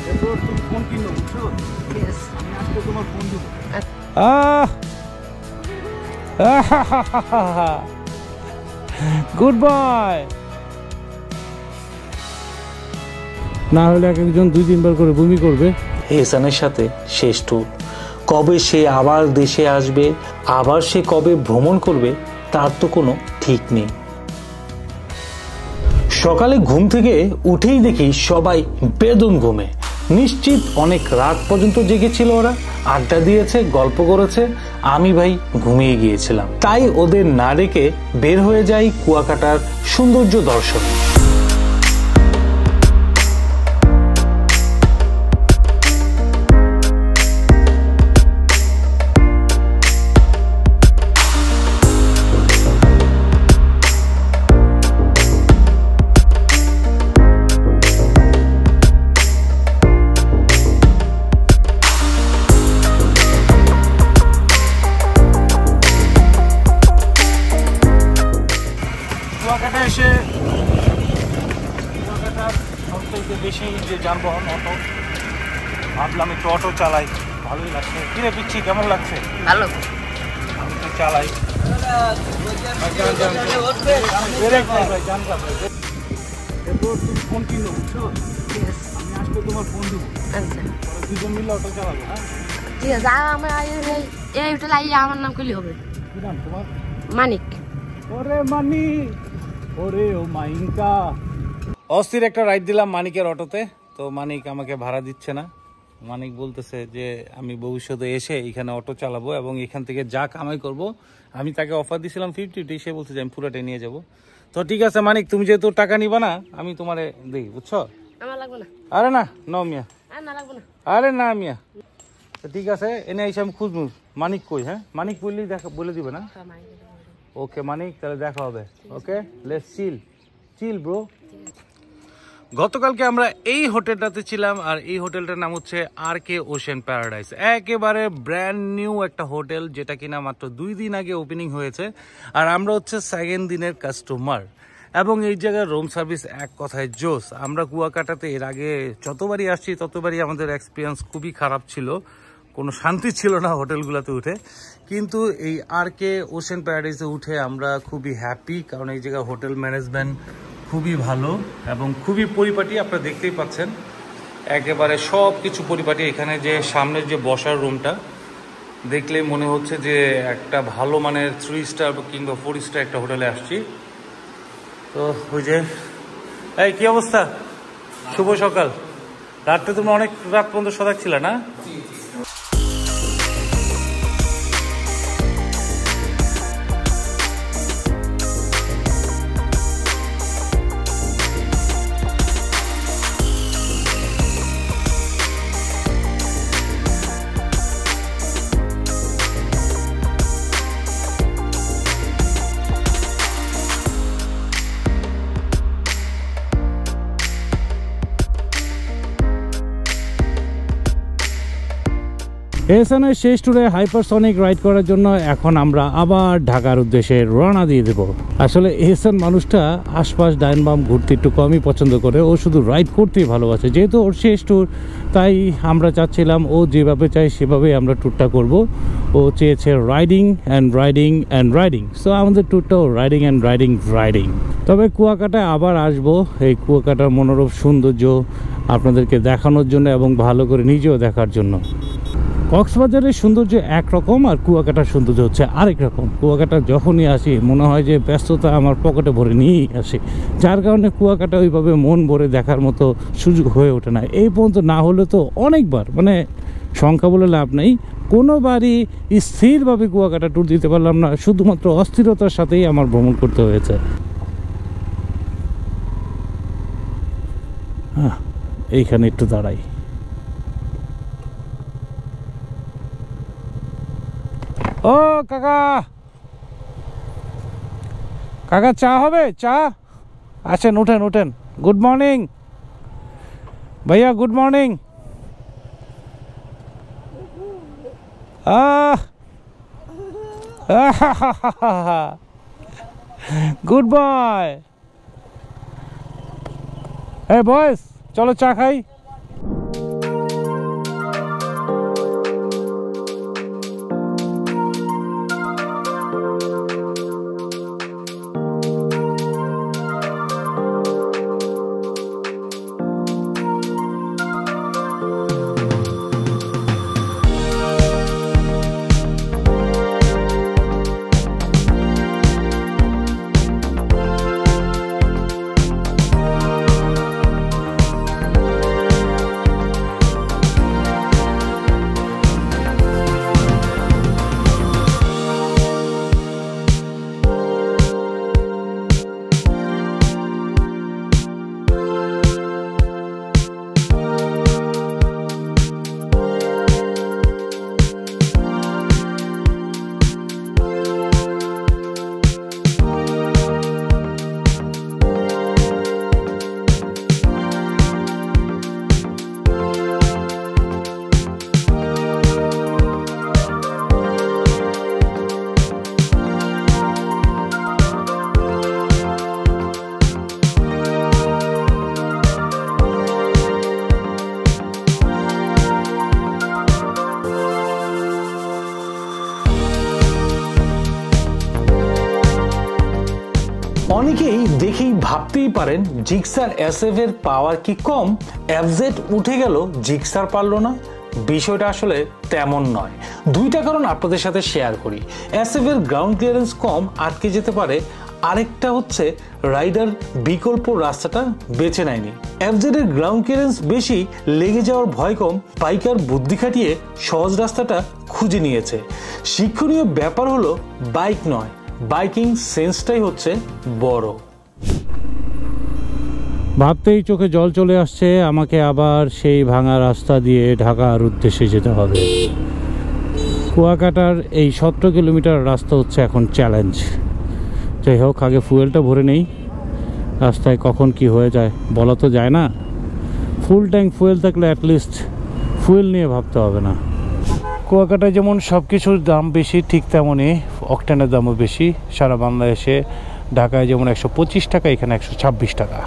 Good boy. না হলে এক একজন 2-3 বার করে বমি করবে। এহসানের সাথে শেষ ট্যুর। কবে সে আবার দেশে আসবে, আবার সে কবে ভ্রমণ করবে, তার তো কোনো ঠিক নেই। সকালে ঘুম থেকে উঠেই দেখি সবাই বেদম ঘুমে। নিশ্চিত অনেক রাত পর্যন্ত জেগেছিল ওরা, আড্ডা দিয়েছে, গল্প করেছে। আমি ভাই ঘুমিয়ে গিয়েছিলাম। তাই ওদের না ডেকে বের হয়ে যাই কুয়াকাটার সৌন্দর্য দর্শনে। কুয়াকাটা এসে কুয়াকাটার সবথেকে বেশি যে যানবাহন অটো, ভাবলাম একটু অটো চালাই, ভালোই লাগছে। কিরে পিচ্ছি, কেমন লাগছে? ভালো, আমি তো চালাই। ফোন কিনলো, বুঝছো? আমি আসবো তোমার বন্ধু, দুজন মিলে অটো চালাবো। হ্যাঁ ঠিক আছে। এই হোটেল আইয়া আমার নাম করলে হবে। কি নাম তোমার? মানিক। ওরে মানিক, ওরে ও মাইনকা। অস্থির একটা রাইড দিলাম মানিকের অটোতে। তো মানিক আমাকে ভাড়া দিচ্ছে না। মানিক বলতেছে যে আমি ভবিষ্যতে এসে এখানে অটো চালাবো এবং এখান থেকে যা কামাই করব। আমি তাকে অফার দিয়েছিলাম 50, সে বলছে যে আমি পুরোটাই নিয়ে যাব। তো ঠিক আছে মানিক, তুমি যেহেতু টাকা নিবা না, আমি তোমারে দিই, বুঝছো? আমার লাগবে না। আরে না, নাও মিয়া। না লাগবে না। আরে না মিয়া। তো ঠিক আছে, এনে এসে আমি খুঁজবো মানিক কই। হ্যাঁ, মানিক বললেই দেখা বলে দিবে না? ওকে মানিক, তাহলে দেখা হবে। Okay, let's chill bro. গতকালকে আমরা এই হোটেলটাতে ছিলাম, আর এই হোটেলটার নাম হচ্ছে RK ওশেন প্যারাডাইস। একেবারে ব্র্যান্ড নিউ একটা হোটেল, যেটা কিনা মাত্র 2 দিন আগে ওপেনিং হয়েছে। আর আমরা হচ্ছে 2nd দিনের কাস্টমার। এবং এই জায়গার রুম সার্ভিস এক কথায় জোস। আমরা কুয়াকাটাতে এর আগে যতবারই আসছি ততবারই আমাদের এক্সপিরিয়েন্স খুবই খারাপ ছিল, কোনো শান্তি ছিল না হোটেলগুলোতে উঠে। কিন্তু এই RK ওশেন প্যারাডাইসে উঠে আমরা খুবই হ্যাপি, কারণ এই জায়গায় হোটেল ম্যানেজমেন্ট খুবই ভালো এবং খুবই পরিপাটি। আপনারা দেখতেই পাচ্ছেন একেবারে সব কিছু পরিপাটি। এখানে যে সামনের যে বসার রুমটা দেখলেই মনে হচ্ছে যে একটা ভালো মানের 3 স্টার কিংবা 4 স্টার একটা হোটেলে আসছি। তো ওই যে, এই কি অবস্থা? শুভ সকাল। রাত্রে তুমি অনেক রাত পর্যন্ত সজাগ ছিল না? এহসানের শেষ ট্যুরে হাইপারসনিক রাইড করার জন্য এখন আমরা আবার ঢাকার উদ্দেশ্যে রওনা দিয়ে দেব। আসলে এহসান মানুষটা আশপাশ ডাইন বাম ঘুরতে একটু কমই পছন্দ করে, ও শুধু রাইড করতেই ভালোবাসে। যেহেতু ওর শেষ ট্যুর, তাই আমরা চাচ্ছিলাম ও যেভাবে চাই সেভাবেই আমরা ট্যুরটা করব। ও চেয়েছে riding and riding and riding, so আমাদের ট্যুরটাও রাইডিং অ্যান্ড রাইডিং রাইডিং। তবে কুয়াকাটায় আবার আসবো, এই কুয়াকাটার মনোরম সৌন্দর্য আপনাদেরকে দেখানোর জন্য এবং ভালো করে নিজেও দেখার জন্য। কক্সবাজারের সৌন্দর্য একরকম, আর কুয়াকাটার সৌন্দর্য হচ্ছে আরেক রকম। কুয়াকাটা যখনই আসি মনে হয় যে ব্যস্ততা আমার পকেটে ভরে নিয়েই আসে, যার কারণে কুয়াকাটা ওইভাবে মন ভরে দেখার মতো সুযোগ হয়ে ওঠে না। এই পর্যন্ত না হলে তো অনেকবার, মানে সংখ্যা বলে লাভ নেই, কোনোবারই স্থিরভাবে কুয়াকাটা ট্যুর দিতে পারলাম না। শুধুমাত্র অস্থিরতার সাথেই আমার ভ্রমণ করতে হয়েছে। হ্যাঁ, এইখানে একটু দাঁড়াই। ও কাকা, কাকা চা হবে? চা আছেন? উঠেন উঠেন। গুড মর্নিং ভাইয়া, গুড মর্নিং। Good boy. এই বয়েস, চলো চা খাই। দেখেই ভাবতেই পারেন জিক্সার SF এর পাওয়ার কি কম, FZ উঠে গেল জিক্সার পারলো না? বিষয়টা আসলে তেমন নয়। দুইটা কারণ আপনাদের সাথে শেয়ার করি। SF এর গ্রাউন্ড ক্লিয়ারেন্স কম, আটকে যেতে পারে। আরেকটা হচ্ছে রাইডার বিকল্প রাস্তাটা বেছে নেয়নি। FZ এর গ্রাউন্ড ক্লিয়ারেন্স বেশি, লেগে যাওয়ার ভয় কম, বাইকার বুদ্ধি খাটিয়ে সহজ রাস্তাটা খুঁজে নিয়েছে। শিক্ষণীয় ব্যাপার হলো বাইক নয়, বাইকিং সেন্সটাই হচ্ছে বড়। ভাবতেই চোখে জল চলে আসছে, আমাকে আবার সেই ভাঙা রাস্তা দিয়ে ঢাকার উদ্দেশ্যে যেতে হবে। কুয়াকাটার এই 17 কিলোমিটার রাস্তা হচ্ছে এখন চ্যালেঞ্জ। যাই হোক, আগে ফুয়েলটা ভরে নেই, রাস্তায় কখন কি হয়ে যায় বলা তো যায় না। ফুল ট্যাঙ্ক ফুয়েল থাকলে অ্যাটলিস্ট ফুয়েল নিয়ে ভাবতে হবে না। কুয়াকাটায় যেমন সব কিছুর দাম বেশি, ঠিক তেমনই অকটেনের দামও বেশি। সারা বাংলাদেশে ঢাকায় যেমন 125 টাকা, এখানে 126 টাকা।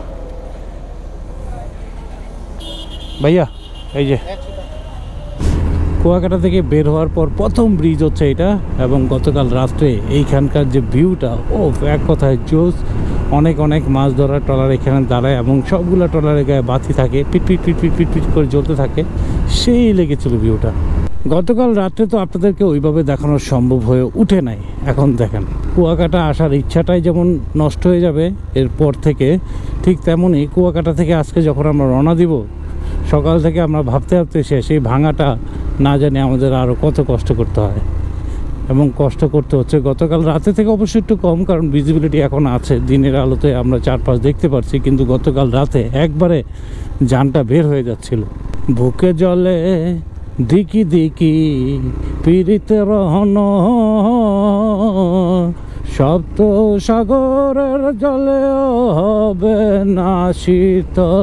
ভাইয়া এই যে কুয়াকাটা থেকে বের হওয়ার পর প্রথম ব্রিজ হচ্ছে এটা, এবং গতকাল রাত্রে এইখানকার যে ভিউটা, ও এক কথায় জোস। অনেক অনেক মাছ ধরার ট্রলার এখানে দাঁড়ায় এবং সবগুলো ট্রলারের গায়ে বাতি থাকে, পিট পিট পিট পিট পিট পিট করে জ্বলতে থাকে। সেই লেগেছিল ভিউটা। গতকাল রাত্রে তো আপনাদেরকে ওইভাবে দেখানো সম্ভব হয়ে উঠে নাই। এখন দেখেন কুয়াকাটা আসার ইচ্ছাটাই যেমন নষ্ট হয়ে যাবে এরপর থেকে, ঠিক তেমনই কুয়াকাটা থেকে আজকে যখন আমরা রওনা দিব, সকাল থেকে আমরা ভাবতে ভাবতে শেষ। এই ভাঙাটা না জানি আমাদের আরও কত কষ্ট করতে হয়, এবং কষ্ট করতে হচ্ছে। গতকাল রাতে থেকে অবশ্যই একটু কম, কারণ ভিজিবিলিটি এখন আছে, দিনের আলোতে আমরা চারপাশ দেখতে পাচ্ছি। কিন্তু গতকাল রাতে একবারে জানটা বের হয়ে যাচ্ছিল। বুকে জলে দিকি দিকি পীড়িতে রহন, সপ্ত সাগরের জলে হবে না শীতল।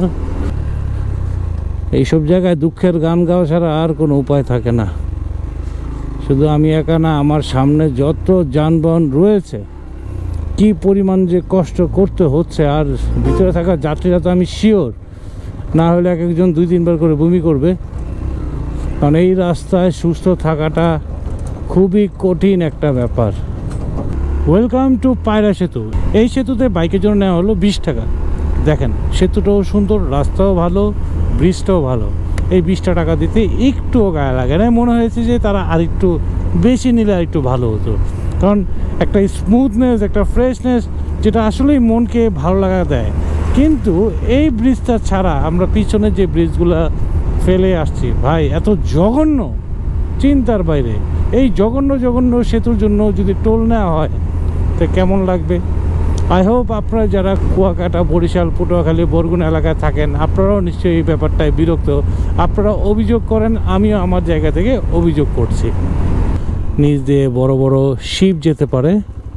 এইসব জায়গায় দুঃখের গান গাওয়া ছাড়া আর কোনো উপায় থাকে না। শুধু আমি একা না, আমার সামনে যত যানবাহন রয়েছে, কি পরিমাণ যে কষ্ট করতে হচ্ছে। আর ভিতরে থাকা যাত্রীরা তো আমি শিওর না হলে এক একজন 2-3 বার করে বমি করবে, কারণ এই রাস্তায় সুস্থ থাকাটা খুবই কঠিন একটা ব্যাপার। ওয়েলকাম টু পায়রা সেতু। এই সেতুতে বাইকের জন্য নেওয়া হলো 20 টাকা। দেখেন সেতুটাও সুন্দর, রাস্তাও ভালো, ব্রিজটাও ভালো। এই 20 টাকা দিতে একটুও গায়ে লাগে না। মনে হয়েছে যে তারা আরেকটু বেশি নিলে আরেকটু ভালো হতো, কারণ একটা স্মুথনেস, একটা ফ্রেশনেস, যেটা আসলেই মনকে ভালো লাগা দেয়। কিন্তু এই ব্রিজটা ছাড়া আমরা পিছনে যে ব্রিজগুলো ফেলে আসছি, ভাই এত জঘন্য, চিন্তার বাইরে। এই জঘন্য জঘন্য সেতুর জন্য যদি টোল নেওয়া হয় তো কেমন লাগবে? আই হোপ আপনারা যারা কুয়াকাটা, বরিশাল, পটুয়াখালী, বরগুনা এলাকায় থাকেন, আপনারাও নিশ্চয়ই এই ব্যাপারটায় বিরক্ত। আপনারা অভিযোগ করেন, আমিও আমার জায়গা থেকে অভিযোগ করছি। নিচ দিয়ে বড় বড় শিপ যেতে পারে।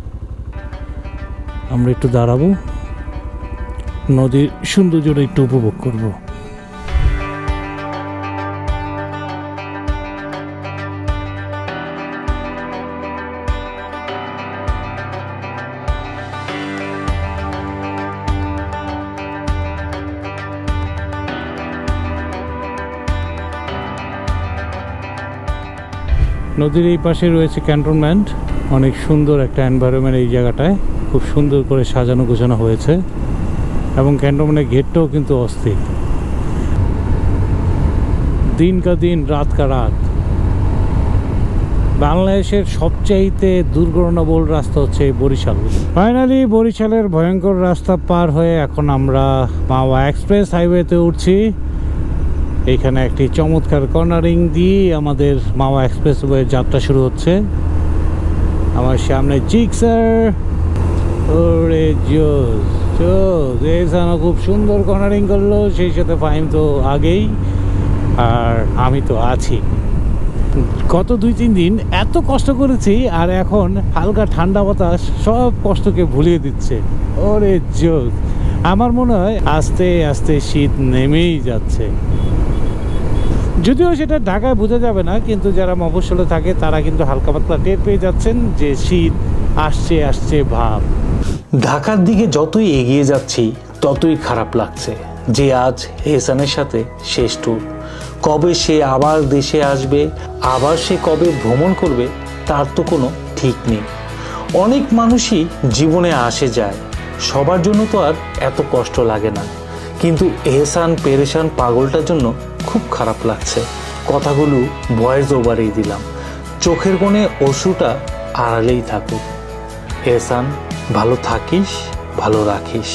আমরা একটু দাঁড়াবো, নদীর সৌন্দর্যটা একটু উপভোগ করব। নদীর এই পাশে রয়েছে ক্যান্টনমেন্ট, অনেক সুন্দর একটা এনভায়রনমেন্ট। এই জায়গাটায় খুব সুন্দর করে সাজানো গোছানো হয়েছে, এবং ক্যান্টনমেন্টের গেটটাও কিন্তু অস্থির। দিন কা দিন, রাত কা রাত। বাংলাদেশের সবচাইতে দুর্ঘটনাবহুল রাস্তা হচ্ছে বরিশাল। ফাইনালি বরিশালের ভয়ঙ্কর রাস্তা পার হয়ে এখন আমরা মাওয়া এক্সপ্রেস হাইওয়েতে উঠছি। এইখানে একটি চমৎকার কর্নারিং দিয়ে আমাদের মাওয়া এক্সপ্রেসওয়ে যাত্রা শুরু হচ্ছে। আমার সামনে জিক্সার, ওরে জোস জোস, এখানে খুব সুন্দর কর্নারিং করলো। সেই সাথে ফাইম তো আগেই, আর আমি তো আছি। গত 2-3 দিন এত কষ্ট করেছি, আর এখন হালকা ঠান্ডা বাতাস সব কষ্টকে ভুলিয়ে দিচ্ছে। ওরে জোস, আমার মনে হয় আস্তে আস্তে শীত নেমেই যাচ্ছে। যদিও সেটা ঢাকায় বোঝা যাবে না, কিন্তু যারা মফস্বলে থাকে তারা কিন্তু হালকা পাতলা টের পেয়ে যাচ্ছেন যে শীত আসছে আসছে ভাব। ঢাকার দিকে যতই এগিয়ে যাচ্ছি ততই খারাপ লাগছে যে আজ এহসানের সাথে শেষ ট্যুর। কবে সে আবার দেশে আসবে, আবার সে কবে ভ্রমণ করবে, তার তো কোনো ঠিক নেই। অনেক মানুষই জীবনে আসে যায়, সবার জন্য তো আর এত কষ্ট লাগে না, কিন্তু এহসান পেরেশান পাগলটার জন্য খুব খারাপ লাগছে। কথাগুলো ভয়েস ওভারেই দিলাম, চোখের কোণে অশ্রুটা আড়ালেই থাকুক। এহসান, ভালো থাকিস, ভালো রাখিস।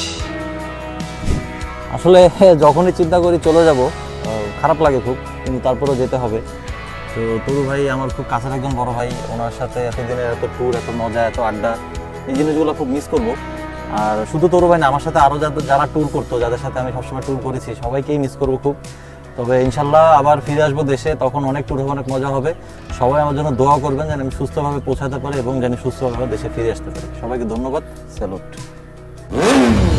আসলে যখনই চিন্তা করি চলে যাব খারাপ লাগে খুব, কিন্তু তারপরেও যেতে হবে। তো তরু ভাই আমার খুব কাছের একজন বড় ভাই, ওনার সাথে এতদিনের এত ট্যুর, এত মজা, এত আড্ডা, এই জিনিসগুলো খুব মিস করব। আর শুধু তরু ভাই না, আমার সাথে আরও যারা ট্যুর করতো, যাদের সাথে আমি সবসময় ট্যুর করেছি, সবাইকেই মিস করবো খুব। তবে ইনশাল্লাহ আবার ফিরে আসবো দেশে, তখন অনেক ট্যুর হবে, অনেক মজা হবে। সবাই আমার জন্য দোয়া করবেন যেন আমি সুস্থভাবে পৌঁছাতে পারি এবং যেন সুস্থভাবে দেশে ফিরে আসতে পারি। সবাইকে ধন্যবাদ, স্যালুট।